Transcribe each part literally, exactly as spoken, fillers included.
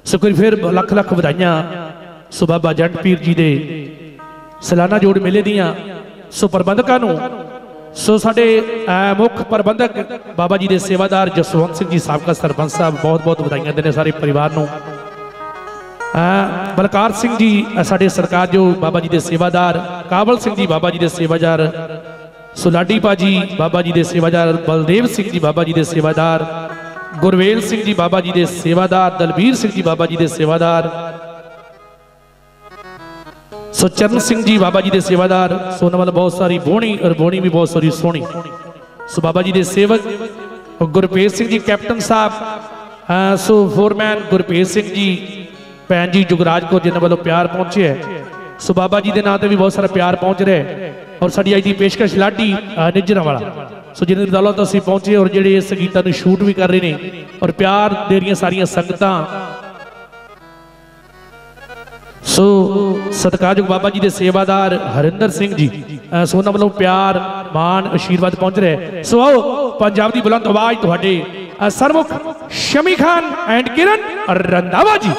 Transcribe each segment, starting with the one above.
सो कोई फिर लख लख बधाइयां सो बाबा जट पीर जी दे सालाना जोड़ मेले दियां सो प्रबंधकां नूं सो साडे मुख प्रबंधक बाबा जी दे सेवादार जसवंत सिंह जी साबका सरपंच साहब बहुत बहुत बधाइयां देने सारे परिवार नूं। बलकार सिंह जी साडे सरकार जो बाबा जी दे सेवादार काबल सिंह जी बाबा जी दे सेवादार सुलाडी पाजी बाबा जी दे सेवादार बलदेव सिंह जी बाबा जी दे सेवादार गुरवेल सिंह जी बाबा जी दे सेवादार दलबीर सिंह जी बाबा जी दे सेवादार सो चरण सिंह जी बाबा जी दे सेवादार सो नवल बहुत सारी बोणी और बोणी भी बहुत सारी सोहनी सो बाबा जी दे सेवक गुरपेज सिंह जी कैप्टन साहब सो फोरमैन गुरपेज सिंह जी भैन जी जुगराज को जिन्होंने वालों प्यार पहुंचे है सो बाबा जी के नाम से भी बहुत सारा प्यार पहुंच रहा है। और साड़ी अज की पेशकश लाडी निजरा वाला सो जिन्हें दौलत असीं पहुंचे और जेडे इस गीतां नूं शूट भी कर रहे हैं और प्यार दे रही सारियां संगतां सो सतकारयोग बाबा जी के सेवादार हरिंदर सिंह जी सो उन्हां वालों प्यार मान आशीर्वाद पहुंच रहा है। सो आओ पंजाब की बुलंद आवाज तुहाडे सरमुख शमी खान एंड किरण रंधावा जी।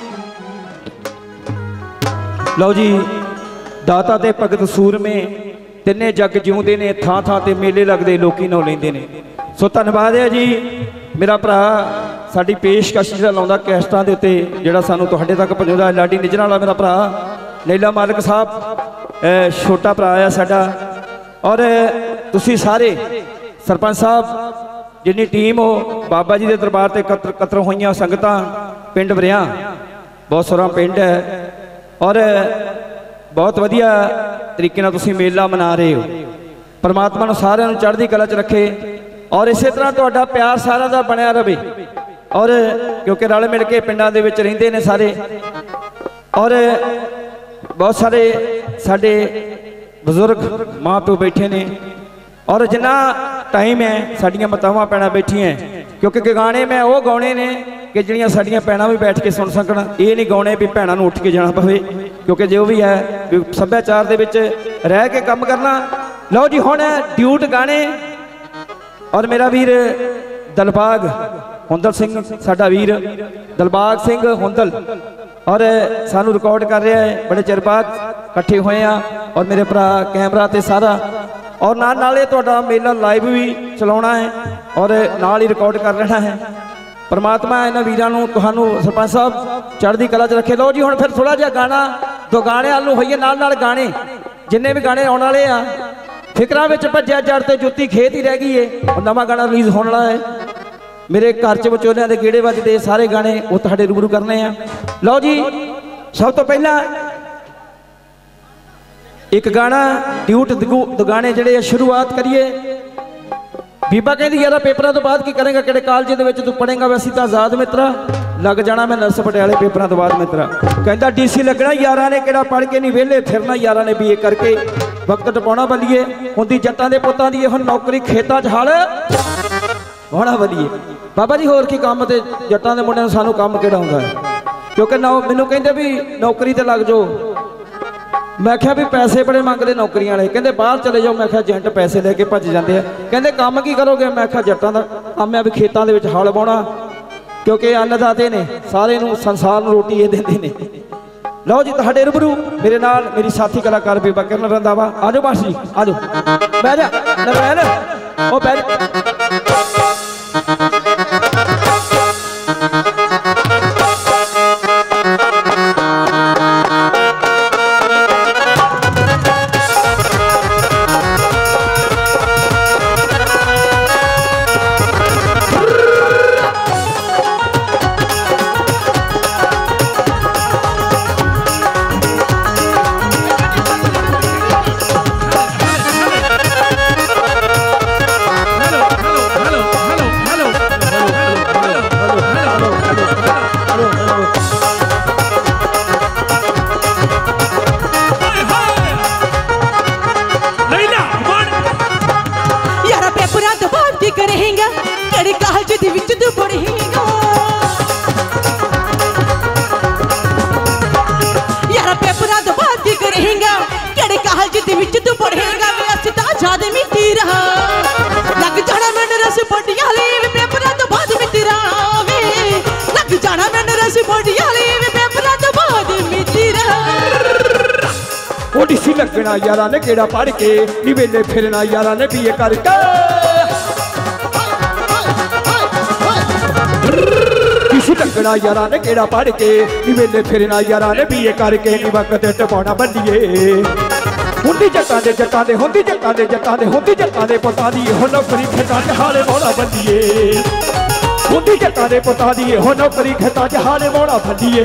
लो जी दाता ते भगत सूरमे तिन्ने जग जिउंदे ने थां थां ते मेले लगदे लोकी नौ लैंदे ने। सो धन्नवाद है जी मेरा भरा साडी पेशकश जिहड़ा लाउंदा कैस्टां दे उत्ते जिहड़ा सानूं तुहाडे तक पहुंचाउंदा लाडी निजरा वाला मेरा भरा लैला मालिक साहब छोटा भरा है साडा। और तुसीं सारे सरपंच साहब जिन्नी टीम हो बाबा जी के दरबार से कतर कतर हुई संगतां पिंड वरिया बहुत सारा पिंड है और बहुत वधिया तरीके नाल तुसीं मेला मना रहे हो। परमात्मा नूं सारिआं नूं चढ़दी कला च रखे और इस तरह तुहाडा प्यार सारा दा बनिया रहे और क्योंकि रल मिल के पिंडां दे विच रहिंदे ने सारे और बहुत सारे साडे बजुर्ग माँ प्यो बैठे ने और जिन्ना टाइम है साड़ियाँ मातावां भैणां बैठियां क्योंकि गाने मैं वो गाने ने कि जिहड़ियां साड़ियां भैणां भी बैठ के सुन सकन। ये नहीं गाने भी भैणां नूं उठ के जाना पवे क्योंकि जो भी है सभ्याचार दे विच रह के काम करना। लो जी हुण ड्यूट गाने और मेरा वीर दलबाग हुंदल सिंह साडा वीर दलबाग सिंह हुंदल और सानू रिकॉर्ड कर रहा है बड़े चिर बाद इकट्ठे हुए हैं और मेरे भरा कैमरा ते सारा और नाल नाले तुहाडा मेला लाइव भी चलाउणा है और नाल ही रिकॉर्ड कर लेना है। परमात्मा इन्हां वीरां नूं तुहानूं सरपंच साहब चढ़दी कला च रखे। लो जी हुण फिर थोड़ा जिहा गाना दो गाने आलू होइए नाल नाल गाने जिन्ने भी गाने आउण वाले आ फिकरां विच भज्जिया जड़ ते जुत्ती खेत ही रह गई है और नवां गाना रिलीज़ होने वाला है। मेरे घर च विचोलियां दे गेड़े वजदे सारे गाने वो तुहाडे रूबरू करने आ। लो जी सब तो पहला एक गाना ड्यूट दो गाने जिहड़े शुरुआत करिए। बीबा कहती यार पेपरों तो बाद की करेंगा किहड़े कॉलेज दे विच तू पढ़ेगा वैसे तो आज़ाद मित्रा लग जाना मैं नर्स पटियाले पेपरों तो बाद मित्रा कहता डी सी लगना यारां ने किहड़ा पढ़ के नहीं वेले फिरना यारां ने बी ए करके वक्त टपाउणा बलीए हुंदी जट्टां दे पुत्तां दी हुण नौकरी खेतां च हल वाहणा बलीए। बाबा जी होर की काम ते जट्टां दे मुंडिआं नूं सानूं काम किहड़ा हुंदा है क्योंकि नौ मैनूं कहंदे भी नौकरी ते लग जाओ। मैं क्या भी पैसे बड़े मंगते नौकरियां वाले कहते बाहर चले जाओ। मैं क्या एजेंट पैसे लेके भज जाते हैं कहते काम की करोगे। मैं क्या जट्टां दा काम है भी खेतों के हल बाउणा क्योंकि अन्नदाते ने सारे नूं संसार नूं रोटी ये देंदे ने। लो जी तुहाडे रूबरू मेरे नाल मेरी साथी कलाकार बीबा किरण रंधावा आजो बास जी आजो बह जा नवैन ओ बह ओडिसी लगना यारा ने केड़ा पढ़ के नी वेले फिरना यारा ने बीए करके ओडिसी लगना यारा ने केड़ा पढ़ के नी वेले फिरना यारा ने बीए करके नी वक्त टपाना बंदिए हुंदी जट्टां दे जट्टां दे हुंदी जट्टां दे जट्टां दे हुंदी जट्टां दे पुत्तां दी हो नौकरी खेतां च हाले मौड़ा बंदिए हुंदी जट्टां दे पुत्तां दी हो नौकरी खेतां च हाले मौड़ा बंदिए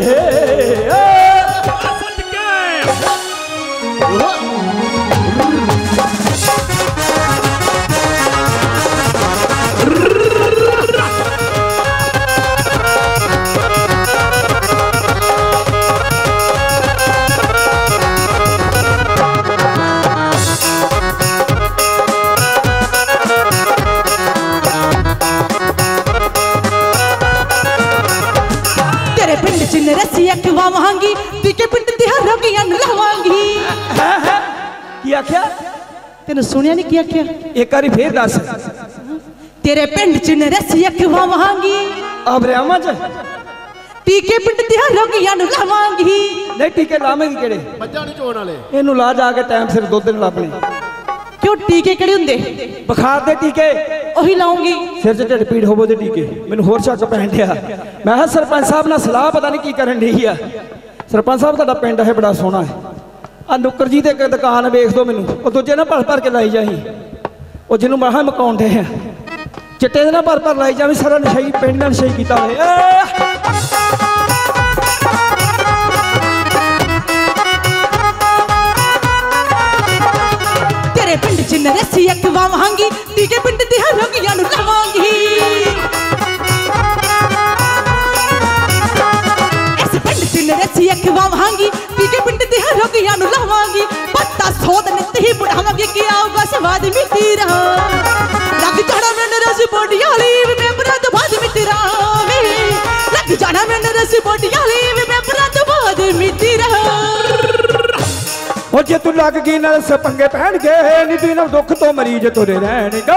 रसिया खवावांगी पीके पिंड तिहारों की लवांगी की आख्या तेन सुनिया नहीं की आख्या एक बारी फिर दस तेरे पिंड च रसिया खवावांगी अब रेमा च टीके पिंड तिहारों की लवांगी नहीं टीके लावेंगी केड़े मज्जा नहीं चोण वाले इनू ला जाके टाइम सिर दुध दिन लापनी क्यों टीके केड़े हुंदे बुखार दे टीके ओही लाऊंगी सिर च ढिड पीड़ होवो दे टीके मैनू होर शक पैण दिया मैं हा सरपंच साहब नाल सलाह पता नहीं की करन दी आ सरपंच साहब तुहाडा पिंड है बड़ा सोहना है आ नुक्कर जी ते एक दुकान वेख दो मैनू ओ दूजे ना भर भर के लाई जाही ओ जिन्नू मैं हा मकाउण दे आ चिट्टे दे ना भर भर लाई जावी सारा नशाई पिंड नाल नशाई कीता होए पिंड च रसिया खवावांगी टीके पिंड तिहारों की लवांगी इस पिंड च रसिया खवावांगी टीके पिंड तिहारों की लवांगी पत्ता सोद नित ही बुढ़ावांगी कि आऊगा स्वाद मिट्टी रहा लग जाना मैंने रस बोडियाली में बरात बाद मिट्टी रहा लग जाना मैंने रस बोडियाली में बरात बाद मिट्टी रहा और जे तू लग गई ना पंगे पहन के नी तू ना दुख तो मरीज तुरे रहणगे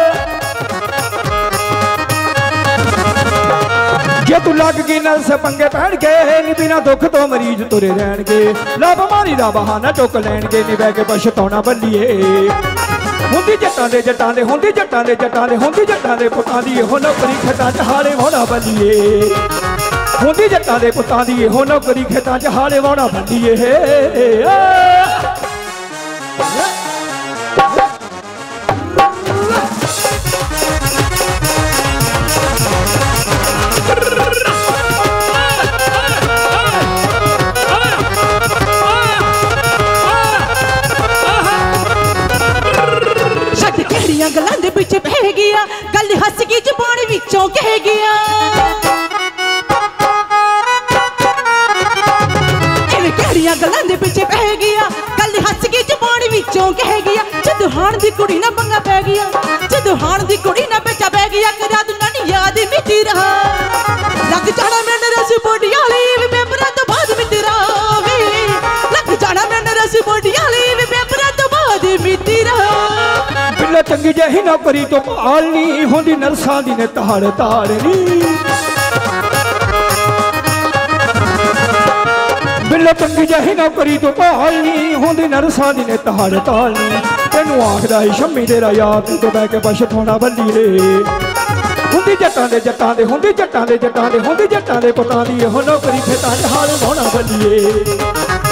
जे तू लग गई ना पंगे पहन के नी बिना दुख तो मरीज तुरे रहणगे ला बिमारी दा बहाना चुक लैणगे नी बह के पछताउणा बल्लीए हुंदी जट्टां दे जट्टां दे हुंदी जट्टां दे जट्टां दे हुंदी जट्टां दे पुत्तां दी हो नौकरी खेतां च हाले मौड़ा बल्लीए हुंदी जट्टां दे पुत्तां दी हो नौकरी खेतां च हाले मौड़ा बल्लीए गल्लां दे पिछे बह गया गल हस की जुबान विचों कह गया एवें केड़ियां गल्लां दे पिछे बह गया गल हस की जुबान विचों कह गया जदों हाण दी कुड़ी ना पंगा पै गया जदों हाण दी कुड़ी ना बेचा बह गया करा दूं ना याद मिटी रहा लग जाना मैंने रस बोडियाली मेंबरां तो बाद मिटी रहा लग जाना मैंने रस बोडियाली मेंबरां तो बाद मिटी रहा बिल्ले चंगी जही नौकरी तो पालनी होंदी नरसां दी ने ताड़ ताड़नी बिल्ले चंगी जही नौकरी तो पालनी होंदी नरसां दी ने ताड़ ताड़नी तेनू आखदा ही शम्मी तेरा यार तू तो बह के पछताउणा बल्लीए हुंदी जट्टां दे जट्टां दे हुंदी जट्टां दे जट्टां दे हुंदी जट्टां दे पुत्तां दी हो नौकरी खेतां च हाल मौड़ा बल्लीए